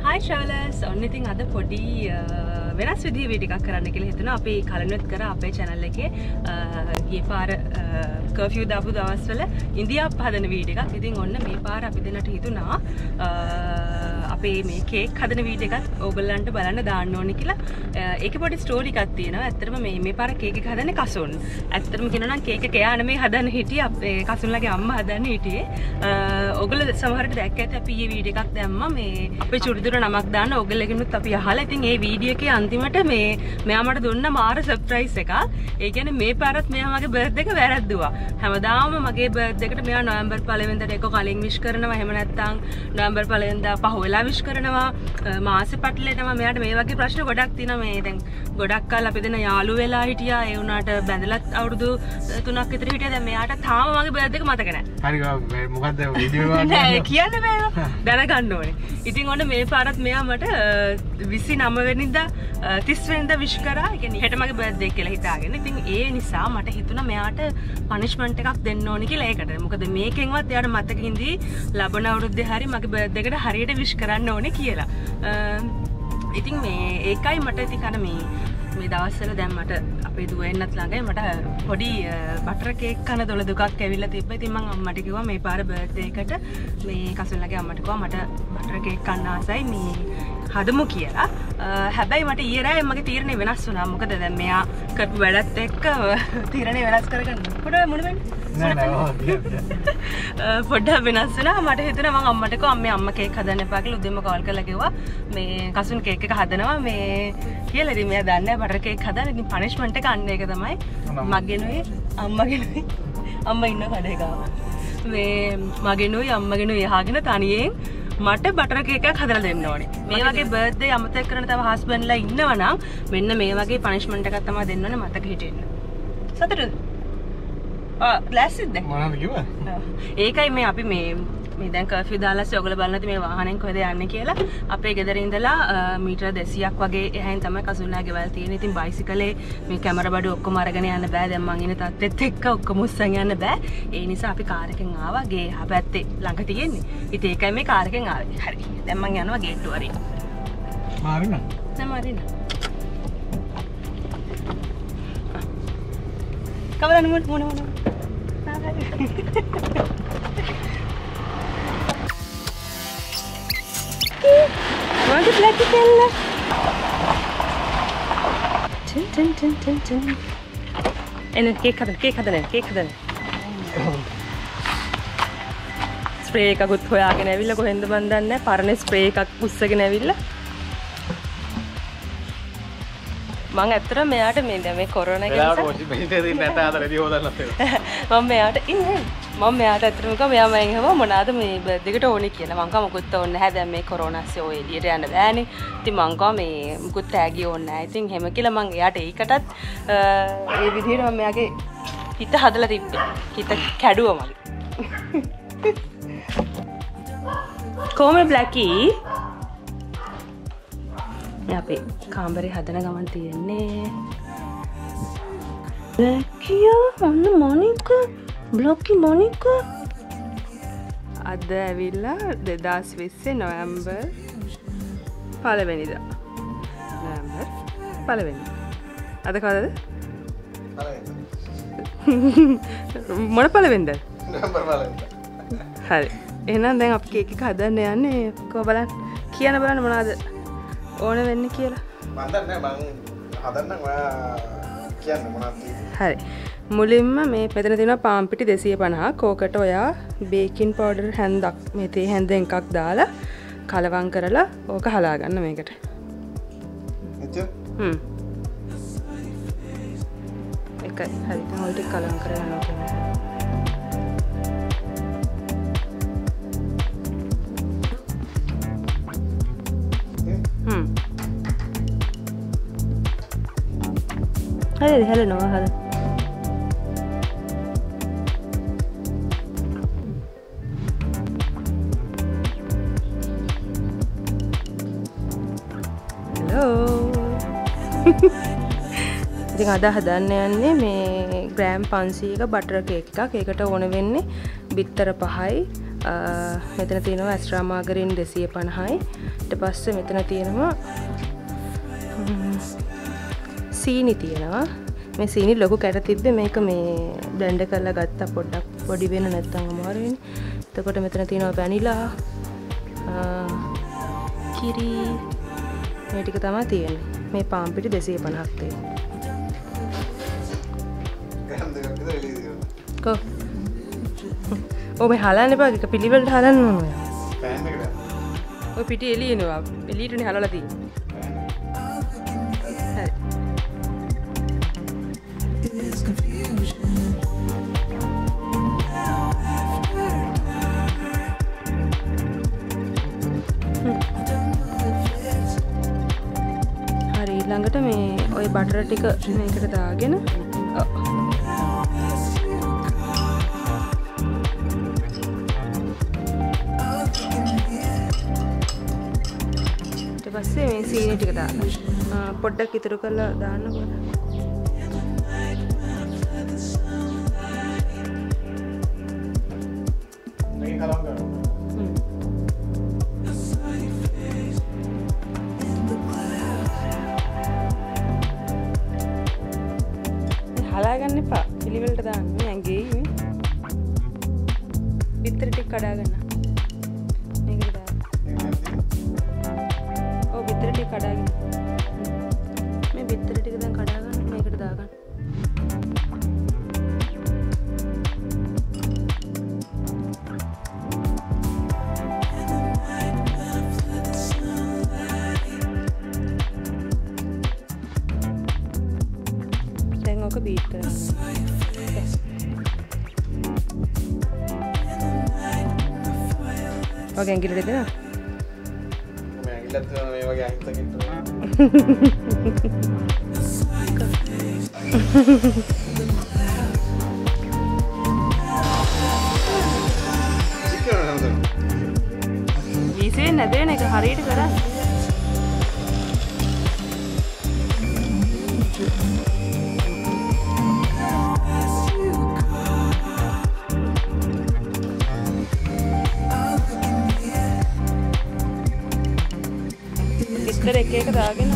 Hi Charles, ඔන්න ඉතින් අද පොඩි වෙනස් විදිහේ වීඩියෝ එකක් කරන්න කියලා හිතුණා. අපි කලින්වත් කරා අපේ channel එකේ ගිය පාර කර්ෆියු දාපු දවස්වල ඉන්දියාප් හදන වීඩියෝ එකක්. ඉතින් ඔන්න මේ පාර අපි දෙන්නට හිතුණා අපේ මේ කේක් හදන වීඩියෝ එකක් ඕගොල්ලන්ට බලන්න දාන්න ඕනේ කියලා. ඒකේ පොඩි ස්ටෝරි එකක් තියෙනවා. ඇත්තටම මේ පාර කේක් එක හදන්නේ කසුන්. ඇත්තටම කියනවා නම් කේක් එක එයා නෙමෙයි හදන්න හිටියේ අපේ කසුන්ලගේ අම්මා හදන්න හිටියේ. ඕගොල්ලෝ සමහරට දැක්ක ඇති අපි මේ වීඩියෝ එකක් දැම්මා මේ අපේ චුරිදුර නමක් දාන්න ඕගොල්ලගෙනුත් අපි අහලා. ඉතින් මේ වීඩියෝ එකේ අන්තිමට මෙයා මට දුන්න මාර සර්ප්‍රයිස් එකක්. ඒ කියන්නේ මේ පාරත් මෙයා මගේ බර්ත්ඩේ එක වැරද්දුවා. හැමදාම මගේ බර්ත්ඩේ එකට මෙයා නොවැම්බර් 1 වෙනිදාට එක කලින් විශ් කරනවා. එහෙම නැත්නම් නොවැම්බර් 1 වෙනිදා පහ වෙලා විශ් කරනවා. මාසෙ පටලෙනවා. මෙයාට මේ වගේ ප්‍රශ්න ගොඩක් තියෙනවා. මේ දැන් ගොඩක් කල් අපි දෙන යාළු වෙලා හිටියා. ඒ වුණාට බැඳලත් අවුරුදු 3ක් විතර හිටියා. දැන් මෙයාට තාම මගේ බර්ත්ඩේ එක මතක නැහැ. හරි මොකද්ද වීඩියෝ එක නෑ කියන්න බෑ. දැනගන්න ඕනේ. ඉතින් ඔන්න මේ පාරත් මෙයා මට 29 වෙනිදා 30 වෙනිදා විශ් කරා. ඒ කියන්නේ හෙට මගේ බර්ත්ඩේ කියලා හිතාගෙන. ඉතින් ඒ නිසා මට හිතුණා මෙයාට පනිෂ්මන්ට් එකක් දෙන්න ඕනේ කියලා ඒකට. මොකද මේකෙන්වත් එයාට මතක හින්දි ලබන අවුරුද්දේ හරි මගේ බර්ත්ඩේ එකට හරියට විශ් කරන්න ඕනේ කියලා. ඉතින් මේ ඒකයි මට ඉතින් අර මේ දවස්වල දැන් මට අපේ දුව එන්නත් ළඟයි මට පොඩි බටර් කේක් කන දොළ දුකක් ඇවිල්ලා තිබ්බා. ඉතින් මම අම්මට කිව්වා මේ පාර බර්ත්ඩේ එකට මේ කසුල්ලගේ අම්මට කිව්වා මට බටර් කේක් කන්න ආසයි මේ හදමු කියලා. හැබැයි මට ඊයේ රෑ මගේ තීරණය වෙනස් වුණා. මොකද දැන් මෙයා කරපු වැඩත් එක්ක තීරණය වෙනස් කරගන්න පොඩ්ඩක් මොන වෙන්නේ? පොඩ්ඩක් වෙනස් වුණා. මට හිතුණා මම අම්මට කිව්වා අම්මේ අම්මා කේක් හදන්න එපා කියලා උදේම කෝල් කරලා කිව්වා මේ කසුන් කේක් එක හදනවා මේ කියලා. ඉතින් මෙයා දන්නේ නැහැ බටර් කේක් හදන්න. ඉතින් පනිෂ්මන්ට් එක අන්න ඒක තමයි. මගෙනුයි අම්මගෙනුයි අම්මා ඉන්න කඩේ ගාව. මේ මගෙනුයි අම්මගෙනුයි යහගෙන තනියෙන් මට බටර් කේක් එකක් හදලා දෙන්න ඕනේ. මේ වගේ බර්ත්ඩේ අමතක කරන තව හස්බන්ඩ්ලා ඉන්නවා නම් මෙන්න මේ වගේ පනිෂ්මන්ට් එකක් තමයි දෙන්න ඕනේ මතක හිටින්න. සතුටුද? ලෑස්තිද? මොනවද කිව්වා? ඒකයි මේ අපි මේ දැන් කර්ෆියු දාලා ඔයගොල්ලෝ බලන්න නැති මේ වාහනෙන් කොහෙද යන්නේ කියලා අපේ ගෙදර ඉඳලා මීටර 200ක් වගේ එහයින් තමයි කසුන්නා ගෙවල් තියෙන්නේ. ඉතින් බයිසිකලේ මේ කැමරා බඩු ඔක්කොම අරගෙන යන්න බෑ. දැන් මං ඉන්නේ තාත්තෙත් එක්ක ඔක්කොම උස්සන් යන්න බෑ. ඒ නිසා අපි කාර් එකෙන් ආවා. ගේ එහා පැත්තේ ළඟ තියෙන්නේ. ඉතින් ඒකයි මේ කාර් එකෙන් ආවේ. හරි. දැන් මං යනවා ගේට්ටුව හරි. මාරින්න. නෑ මාරින්න. කවදාද මොන Wanted black kella. Tin. En cake hadane. Spray එකකුත් හොයාගෙන ඇවිල්ලා කොහෙන්ද මන් දන්නේ නැහැ. පරණ ස්ප්‍රේ එකක් පුස්සගෙන ඇවිල්ලා. මං ඇත්තට මෙයාට මේ කොරෝනා එක නිසා මම මෙයාට ඉන්නේ. මම මෙයාට ඇත්තටම කිව්වා මෙයා මගෙන් අහුවා මොනවාද මේ බර්ත්ඩේ එකට ඕනේ කියලා. මං කිව්වා මොකුත් ඕනේ නැහැ. දැන් මේ කොරෝනාස්සේ ඔය එළියට යන්න බෑනේ. ඉතින් මං කිව්වා මේ මොකුත් තෑගි ඕනේ නැහැ. ඉතින් හැම කියලා මං එයාට ඒකටත් ඒ විදිහට මම මෙයාගේ හිත හදලා තිබ්බේ. හිත කැඩුවා මගේ. කොහොමද බ්ලැකී? අපේ කාමරේ හදන ගමන් තියෙන්නේ බ්ලැකියා ඔන්න මොනිකා බ්ලොකි මොනිකා අද ඇවිල්ලා 2020 නොවැම්බර් 1 වෙනිදා අද කවදද මොන 1 වෙනිදාද නොවැම්බර් 1 හරි එහෙනම් දැන් අපි කේක් එක හදන්න යන්නේ කොහොම බලන්න කියන්න බලන්න මොනවද ඕන වෙන්නේ කියලා මම දන්නේ මං හදන්නම් ඔයා කියන්න මොනවද හරි මුලින්ම මේ මෙතන තියෙනවා පාන් පිටි 250ක් ඕකට ඔයා බේකින් පවුඩර් හැන්දක් මේ තේ හැන්දෙන් එකක් දාලා කලවම් කරලා ඕක හලා ගන්න මේකට එච්චර එකයි හරි දැන් ඔය ටික කලවම් කරලා යනවා හරි හැලෙනවා හරි ඉතින් අද හදන්න යන්නේ මේ ග්‍රෑම් 500ක බටර් කේක් එකක්. ඒකට ඕන වෙන්නේ බිත්තර 5යි, මෙතන තියෙනවා ඇස්ට්‍රා මාගරින් 250යි. ඊට පස්සේ මෙතන තියෙනවා සීනි තියෙනවා. මේ සීනි ලොකු කැට තිබ්බේ මේක මේ බ්ලෙන්ඩ් කරලා ගත්තා පොඩ්ඩක් පොඩි වෙන නැත්තම් අමාරු වෙන්නේ. එතකොට මෙතන තියෙනවා වැනිලා කිරි මේ ටික තමයි තියෙන්නේ. මේ පාන් පිටි 250ක් තියෙනවා. කො මේ හලන්න එපා එක පිළිවෙලට හලන්න ඕන ඔය. පෑන් එකට. ඔය පිටි එළියනවා. එළියටනේ හලලා තියෙන්නේ. හරි. හරි ඊළඟට මේ ඔය බටර් ටික මේකට දාගෙන පස්සේ මේ සීනි ටික දාලා පොඩ්ඩක් ඉතුරු කරලා දාන්න ඕන. මේක කලම් කරනවා. හලා ගන්න එපා. පිළිවෙලට දාන්න. මේ ඇඟේ පිටර ටික කඩා ගන්න. මේකට දාන්න. බිත්තර ටික කඩාගෙන මේ බිත්තර ටික දැන් කඩා ගන්න මේකට දාගන්න. දැන් ඔක බීට් කරන්න. ඔක ඇඟිල්ලට දෙනවා. මේ වගේ අහිංසකින් වීසේ නැදෙන එක හරියට කරන්න. එක එක දාගෙන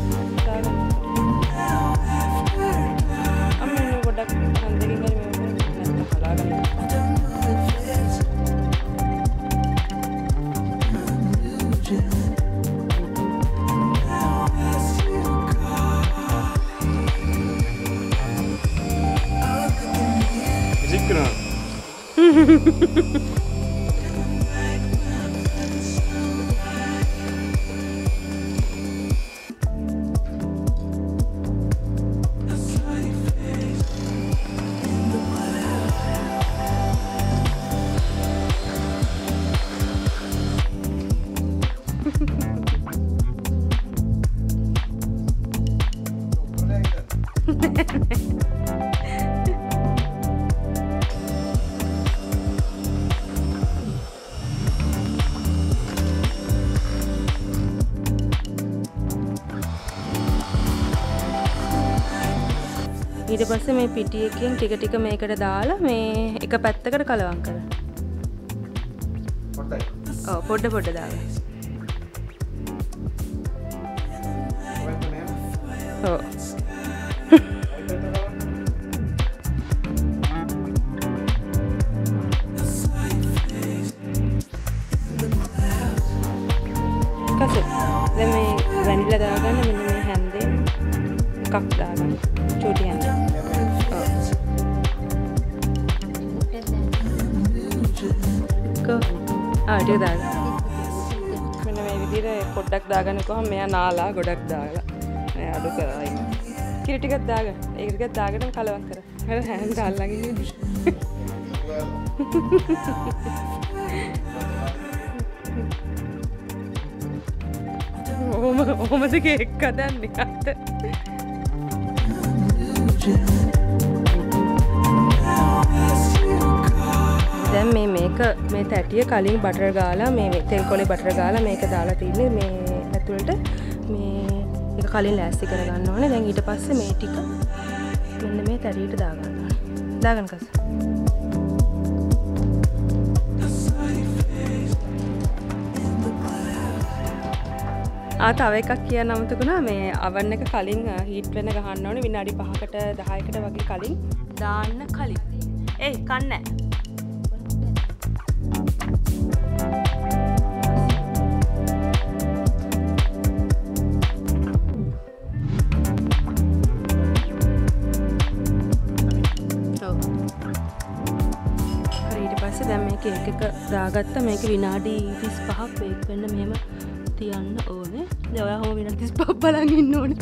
අම්මේ පොඩ්ඩක් හන්දකින් හරි මේක නැත්නම් හලාගන්න. ඉතින් කරා. ඊට පස්සේ මේ පිටි එකෙන් ටික ටික මේකට දාලා මේ එක පැත්තකට කලවම් කරන්න. පොඩ්ඩයි. ඔව් පොඩ පොඩ දාගන්න. ඔව්. කසු. දැන් මේ වැනිලා දාගන්න මෙන්න මේ හැන්දේ එකක් දාගන්න. චූටි හැන්දේ. ටික දාගන්න. මෙන්න මේ විදිහට පොඩ්ඩක් දාගන්න කොහොම මෙයා නාලා ගොඩක් දාලා මේ අඩු කරලා ඉන්න. කිරි ටිකක් දාගන්න. ඒක ටිකක් දාගෙන කලවම් කර. හරි හැන්ද අල්ලගෙන ඉන්න. ඔහොමද කේක් හදන්නේ අත. දැන් මේක මේ තැටිය කලින් බටර් ගාලා මේ තෙල් කොලේ බටර් ගාලා මේක දාලා තින්නේ මේ ඇතුළට මේ ඒක කලින් ලෑස්ති කරගන්න ඕනේ. දැන් ඊට පස්සේ මේ ටික මෙන්න මේ තැටියට දාගන්න ඕනේ. දාගන්න කස. තව එකක් කියන්න අමතකුණා මේ අවන් එක කලින් හීට් වෙන ගහන්න ඕනේ විනාඩි 5කට 10කට වගේ කලින් දාන්න කලින්. ඒයි කන්නේ. දැන් මේ කේක් එක දාගත්තා මේක විනාඩි 35ක් බේක් වෙන්න මෙහෙම තියන්න ඕනේ. දැන් ඔයා හොම විනාඩි 35ක් බලන් ඉන්න ඕනේ.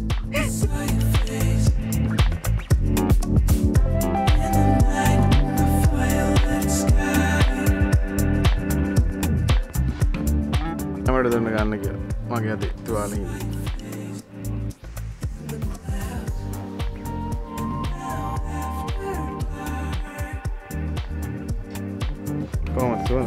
අපිට දෙන්න ගන්න කියලා. මගේ අතේ තුවාලේ ඉන්නේ. කොහොමද සුවඳ?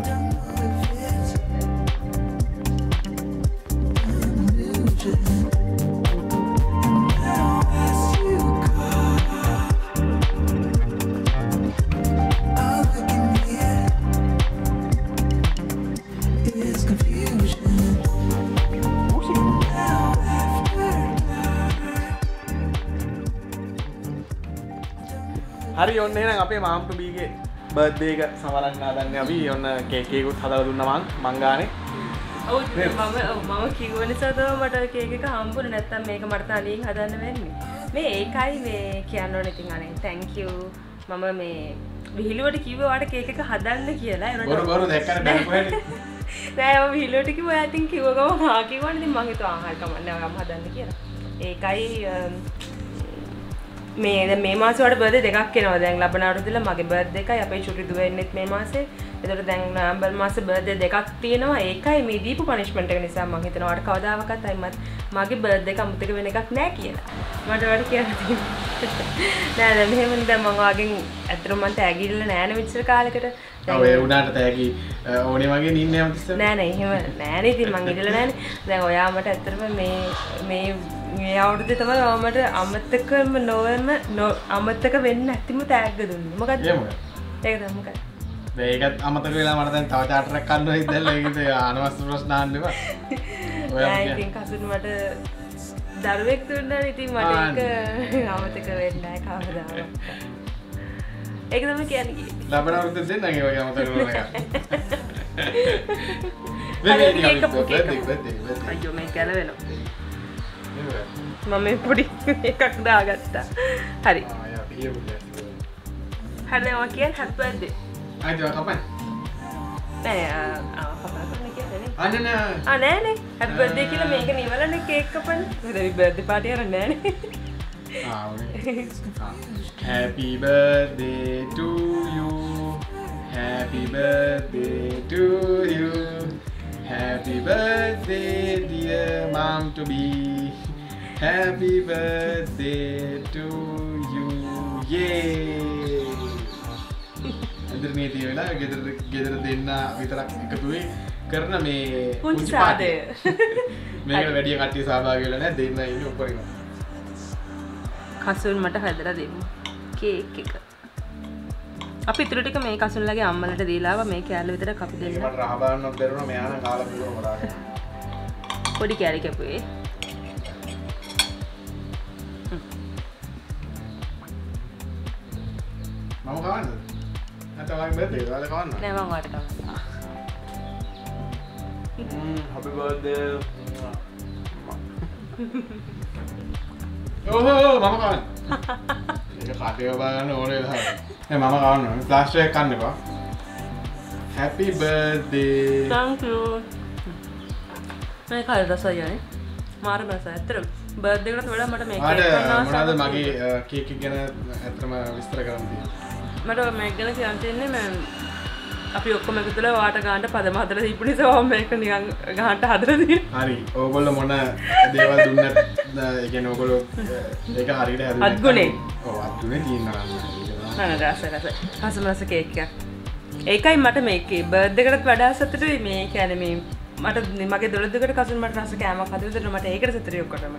හරි ඔන්න එහෙනම් අපේ මාම්ටු බීගේ බර්ත්ඩේ එක සමරන්න හදන්නේ අපි ඔන්න කේක් එකකුත් හදලා දුන්නා මං ගානේ. ඔව් මම කිව්ව නිසා තමයි මට කේක් එක හම්බුනේ නැත්තම් මේක මට තනියෙන් හදන්න වෙන්නේ. මේ ඒකයි මේ කියන්න ඕනේ ඉතින් අනේ thank you. මම මේ විහිළුවට කිව්වේ ඔයාලට කේක් එක හදන්න කියලා. බොරු දැක්කම බෑ කොහෙද? නෑ මම විහිළුවට කිව්වා ඔයා ඉතින් කිව්ව ගම හා කිව්වනේ ඉතින් මං හිතුවා ආහාර කමන්නේ ඔයාම හදන්න කියලා. ඒකයි මේ මාසේ වල බර්ත්ඩේ දෙකක් එනවා. දැන් ලබන අවුරුද්දේ මගේ බර්ත්ඩේ එකයි අපේ චුටි දුව එන්නෙත් මේ මාසේ. ඒතකොට දැන් නොවැම්බර් මාසේ බර්ත්ඩේ දෙකක් තියෙනවා. ඒකයි මේ දීපු පනිෂ්මන්ට් එක නිසා මම හිතනවා ඔයාලට කවදාවත් අයිමත් මගේ බර්ත්ඩේ එක අමුතක වෙන එකක් නෑ කියලා. මට ඔයාලට කියන්න තියෙනවා. නෑ නෑ මෙහෙම දැන් මම වාගෙන් ඇත්තටම මම තෑගිල්ල නෑනේ මෙච්චර කාලෙකට. ඔව් ඒ උනාට තෑගි ඕනේ වගේ නින්නේ යම්තිස්සෙ. නෑ නෑ එහෙම නෑනේ ඉතින් මං ඉඳලා නෑනේ. දැන් ඔයා මට ඇත්තටම මේ අවුරුද්දේ තමයි මට අමතකම අමතක වෙන්නේ නැතිම තෑග්ග දුන්නේ. මොකද්ද? ඒක තමයි මොකක්ද? ඒකත් අමතක වෙලා මට දැන් තව චාටරයක් ගන්න හිතෙල්ල ඒකද අනවශ්‍ය ප්‍රශ්න අහන්න එපා. ඔයා ඉතින් කසුන් මට දරුවෙක් දුන්නානේ ඉතින් මට ඒක අමතක වෙන්නේ නැහැ කවදාවත්. ඒක තමයි කියන්නේ. ලබන අවුරුද්දේ දෙන්නගේ වගේ අමතක කරන එක. අයියෝ මේ ගැලවෙනවා. මම මේ පොඩි එකක් දාගත්තා. හරි. හරි දැන් ඔයා කියන්නේ happy birthday. අයියෝ කපන්න. නෑ කපන්න කියන්නේ නේ. අනේ නෑ. නෑනේ. happy birthday කියලා මේක නිවලනේ කේක් කපන්න. මොකද birthday party කරන්නේ නෑනේ. Happy birthday to you. Happy birthday to you. Happy birthday dear mom to be. Happy birthday to you. Yay! අද මේ තියෙලා ගෙදර දෙන්න විතරක් එකතු වෙයි කරන මේ පුංචි සාදය. මේකට වැඩි කට්ටිය සහභාගී වෙලා නැහැ දෙන්න ඉන්නේ ඔක්කොම. කසුන් මට හදලා දෙමු. කේක් එක. අපි ඊටු ටික මේ කසුන්ලගේ අම්මලට දීලා ආවා මේ කෑල්ල විතරක් අපි දෙන්න. මට රහ බලන්නත් බැරුණා මෙයා නම් කාලා පුළුවන් මොරාගෙන. පොඩි කෑලි කැපුවේ. මම කවන්නද? නැත්නම් වගේ බර්ත්ඩේ වල කවන්න? නෑ මම වට කවන්නවා. happy birthday. ඕහෝ මම කවන්න. ඒක කටේ බලන්න ඕනේ නැහැ. නෑ මම කවන්න. ප්ලාස්ටර් එක කන්න එපා. happy birthday. thank you. මේ කාලේ රසයනේ. මාර රසය. ඇත්තටම බර්ත්ඩේ එකට වඩා මට මේ කේක් කරනවා. මොනවාද මගේ කේක් එක ගැන ඇත්තටම විස්තර කරන්න තියෙන්නේ. මට මේක ගැන කියන්න තියෙන්නේ මම අපි ඔක්කොම එකතුලා වාට ගන්නට පදම හදලා තිබු නිසා මම මේක නිකන් ගහන්න හදලා තියෙනවා. හරි. ඕගොල්ලෝ මොන දේවල් දුන්නත් ඒ කියන්නේ ඕගොල්ලෝ ඒක හරියට හැදුවා. අත්ගුණේ. ඔව් අත්ගුණේ තියෙනවා. නෑ රස රස කේක් එකක්. ඒකයි මට මේකේ බර්ත්ඩේ එකකට වඩා සතුටුයි මේ කියන්නේ මේ මට මගේ දොළදුකට කසුන් මට රස කෑමක් හදලා දෙන්න මට ඒකට සතුටුයි ඔක්කොටම.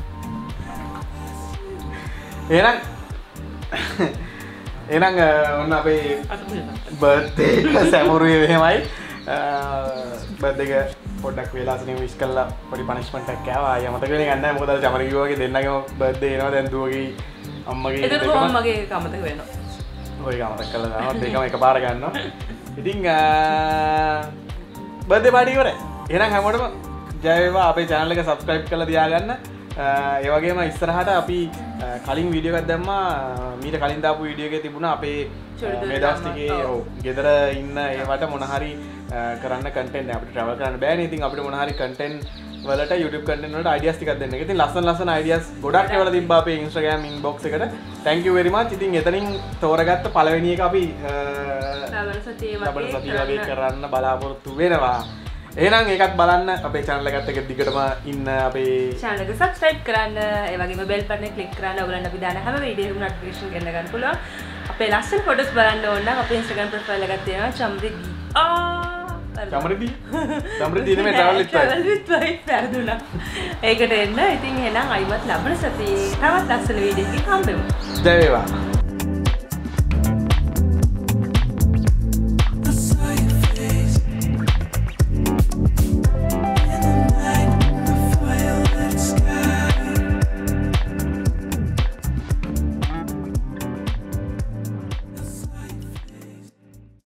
එහෙනම් ඔන්න අපේ බර්ත්ඩේ එක සැමරුවේ එහෙමයි. බර්ත්ඩේ එක පොඩ්ඩක් වෙලාසනේ විශ් කළා පොඩි පනිෂ්මන්ට් එකක් ආවා. අයියා මතක වෙන්නේ නැහැ මොකද අර චමර කිව්වා වගේ දෙන්නගේම බර්ත්ඩේ එනවා දැන් දුවගේ අම්මගේ ඒක කොහොම මගේ කමතක වෙනවා. ඔය කමතක කළා දානවා දෙකම එකපාර ගන්නවා. ඉතින් බර්ත්ඩේ පාටි ඉවරයි. එහෙනම් හැමෝටම ජය වේවා. අපේ channel එක subscribe කරලා තියාගන්න. ඒ වගේම ඉස්සරහට අපි කලින් වීඩියෝ එකක් දැම්මා. මීට කලින් දාපු වීඩියෝ එකේ තිබුණා අපේ මේ දවස් ටිකේ ඔව් ගෙදර ඉන්න ඒවට මොන හරි කරන්න කන්ටෙන්ට් අපිට travel කරන්න බෑනේ. ඉතින් අපිට මොන හරි කන්ටෙන්ට් වලට YouTube කන්ටෙන්ට් වලට ideas ටිකක් දෙන්න. ඉතින් ලස්සන ideas ගොඩක් ඒවල තිබ්බා අපේ Instagram inbox එකට. Thank you very much. ඉතින් එතනින් තෝරගත්ත පළවෙනි එක අපි ලබන සතියේ වගේ කරන්න බලාපොරොත්තු වෙනවා. එහෙනම් ඒකත් බලන්න අපේ channel එකත් එක්ක දිගටම ඉන්න අපේ channel එක subscribe කරන්න ඒ වගේම bell button එක click කරන්න ඔයගලන්ට අපි දාන හැම වීඩියෝ එකකම notification ගන්න පුළුවන්. අපේ ලස්සන photos බලන්න ඕන නම් අපේ Instagram profile එකක් තියෙනවා චම්රිදී. චම්රිදී නෙමෙයි travel with wife වැරදුනා. ඒකට එන්න. ඉතින් එහෙනම් අයිමත් ලබන සතියේ තවත් ලස්සන වීඩියෝ එකකින් හම්බෙමු. ජය වේවා.